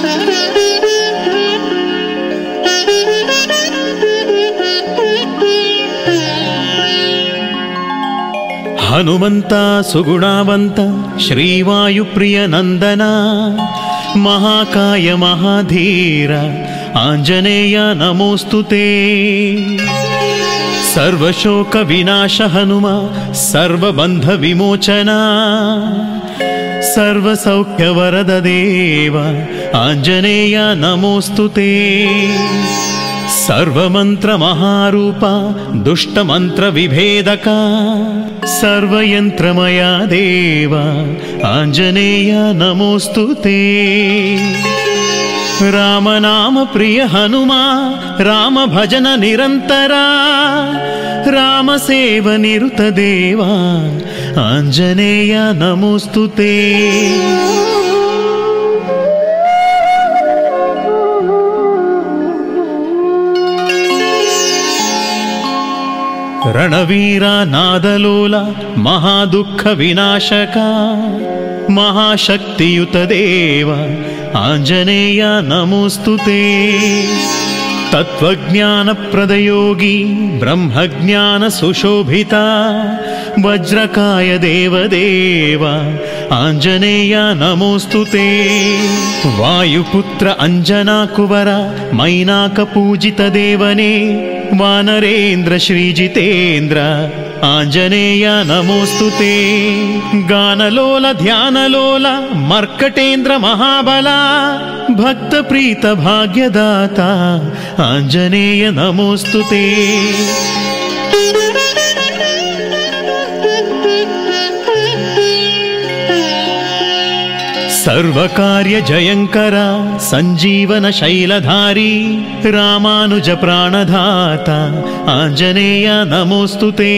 ಹನುಮಂತ ಸುಗುಣವಂತ ಶ್ರೀವಾಯುಪ್ರಿಯ ನಂದನ ಮಹಾಕಾಯ ಮಹಾಧೀರ ಆಂಜನೇಯ ನಮೋಸ್ತುತೇ ಸರ್ವಶೋಕ ವಿನಾಶ ಹನುಮ ಸರ್ವಬಂಧ ವಿಮೋಚನ ಸರ್ವಸೌಖ್ಯ ವರದ ದೇವ ಆಂಜನೇಯ ನಮೋಸ್ತುತೇ ಸರ್ವಮಂತ್ರ ಮಹಾರೂಪ ದುಷ್ಟಮಂತ್ರ ವಿಭೇದಕ ಸರ್ವಯಂತ್ರಮಯ ದೇವ ಆಂಜನೇಯ ನಮೋಸ್ತುತೇ ರಾಮನಾಮ ಪ್ರಿಯ ಹನುಮ ರಾಮ ಭಜನ ನಿರಂತರ ರಾಮ ಸೇವ ನಿರುತ ದೇವ ಆಂಜನೇಯ ನಮೋಸ್ತುತೇ ರಣವೀರ ನಾದಲೋಲ ಮಹಾದುಃಖ ವಿನಾಶಕ ಮಹಾಶಕ್ತಿಯುತ ದೇವ ಆಂಜನೇಯ ನಮೋಸ್ತುತೇ ತತ್ವಜ್ಞಾನ ಪ್ರದಯೋಗಿ ಬ್ರಹ್ಮಜ್ಞಾನ ಸುಶೋಭಿತ ವಜ್ರಕಾಯ ದೇವದೇವ ಆಂಜನೇಯ ನಮೋಸ್ತುತೇ ವಾಯುಪುತ್ರ ಅಂಜನಾ ಕುವರ ಮೈನಾಕ ಪೂಜಿತ ದೇವನೇ ವಾನರೇಂದ್ರ ಶ್ರೀಜಿತೇಂದ್ರ ಆಂಜನೇಯ ನಮೋಸ್ತುತೇ ಗಾನಲೋಲ ಧ್ಯಾನಲೋಲ ಮರ್ಕಟೇಂದ್ರ ಮಹಾಬಲ ಭಕ್ತ ಪ್ರೀತ ಭಾಗ್ಯದಾತ ಆಂಜನೇಯ ನಮೋಸ್ತುತೇ ಸರ್ವಕಾರ್ಯ ಜಯಂಕರ ಸಂಜೀವನ ಶೈಲಧಾರಿ ರಾಮಾನುಜ ಪ್ರಾಣಧಾತ ಆಂಜನೇಯ ನಮೋಸ್ತುತೇ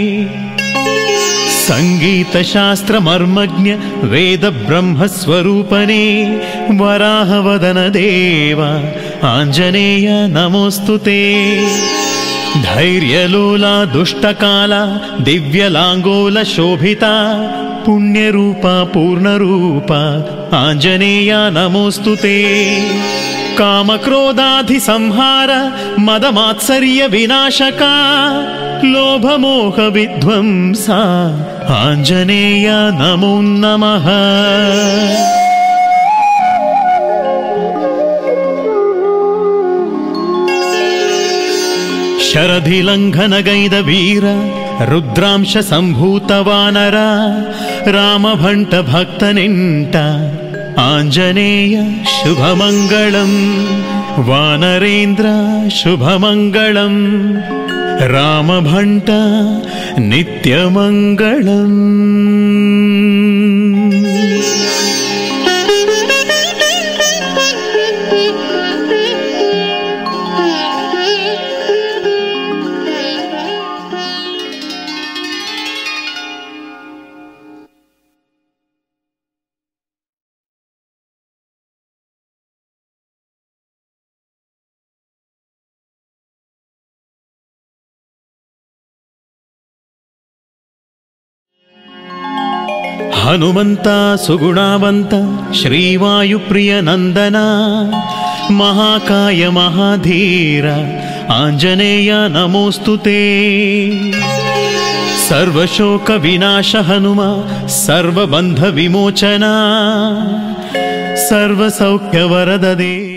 ಸಂಗೀತ ಶಾಸ್ತ್ರ ಮರ್ಮಜ್ಞ ವೇದ ಬ್ರಹ್ಮ ಸ್ವರೂಪನೇ ವರಾಹವದನ ದೇವ ಆಂಜನೇಯ ನಮೋಸ್ತುತೇ ಧೈರ್ಯಲೋಲ ದುಷ್ಟಕಾಲ ದಿವ್ಯಲಾಂಗೋಲ ಶೋಭಿತ ಪುಣ್ಯರೂಪ ಪೂರ್ಣರೂಪ ಆಂಜನೇಯ ನಮೋಸ್ತುತೇ ಕಾಮಕ್ರೋಧಾಧಿ ಸಂಹಾರ ಮದಮಾತ್ಸರ್ಯ ವಿನಾಶಕ ಲೋಭಮೋಹ ವಿಧ್ವಂಸ ಆಂಜನೇಯ ನಮೋ ನಮಃ ಶರಧಿ ಲಂಘನಗೈದ ವೀರ ರುದ್ರಾಂಶ ಸಂಭೂತ ವಾನರ ರಾಮಭಂಟ ಭಕ್ತನೆಂಟ ಆಂಜನೇಯ ಶುಭಮಂಗಳಂ ವಾನರೇಂದ್ರ ಶುಭಮಂಗಳಂ ರಾಮಭಂಟ ನಿತ್ಯಮಂಗಳಂ ಹನುಮಂತ ಸುಗುಣವಂತ ಶ್ರೀವಾಯುಪ್ರಿಯ ನಂದನ ಮಹಾಕಾಯ ಮಹಾಧೀರ ಆಂಜನೇಯ ನಮೋಸ್ತುತೇ ಸರ್ವಶೋಕ ವಿನಾಶ ಹನುಮ ಸರ್ವಬಂಧ ವಿಮೋಚನ ಸರ್ವಸೌಖ್ಯ ವರದ ದೇವ